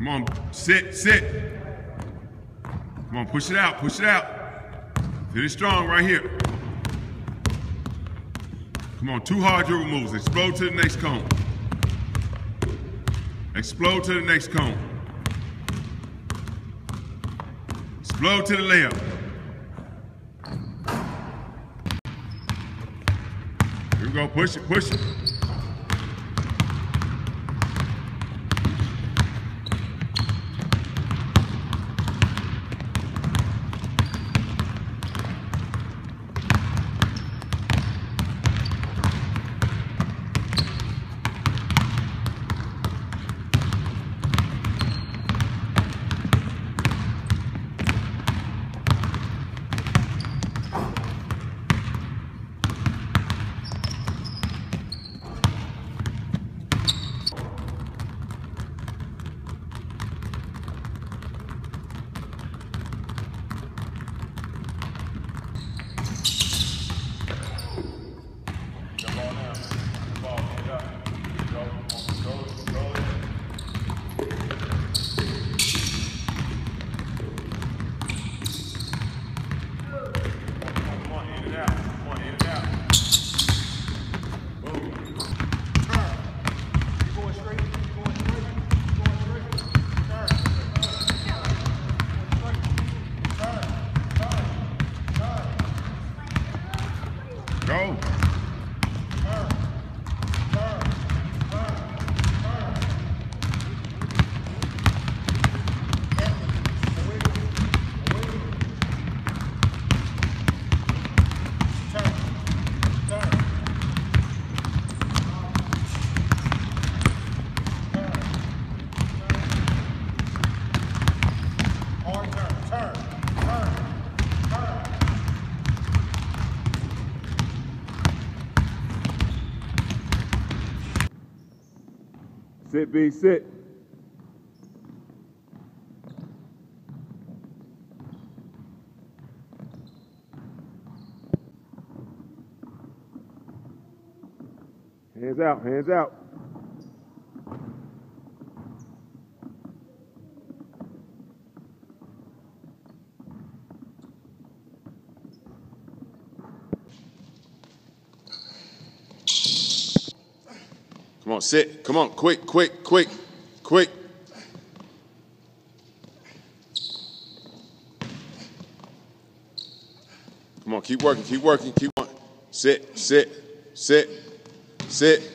Come on, sit, sit. Come on, push it out, push it out. Finish strong right here. Come on, 2 hard dribble moves. Explode to the next cone. Explode to the next cone. Explode to the layup. Here we go, push it, push it. Go. Sit, B, sit. Hands out, hands out. Come on, sit. Come on, quick, quick, quick, quick. Come on, keep working, keep working, keep on. Sit, sit, sit, sit.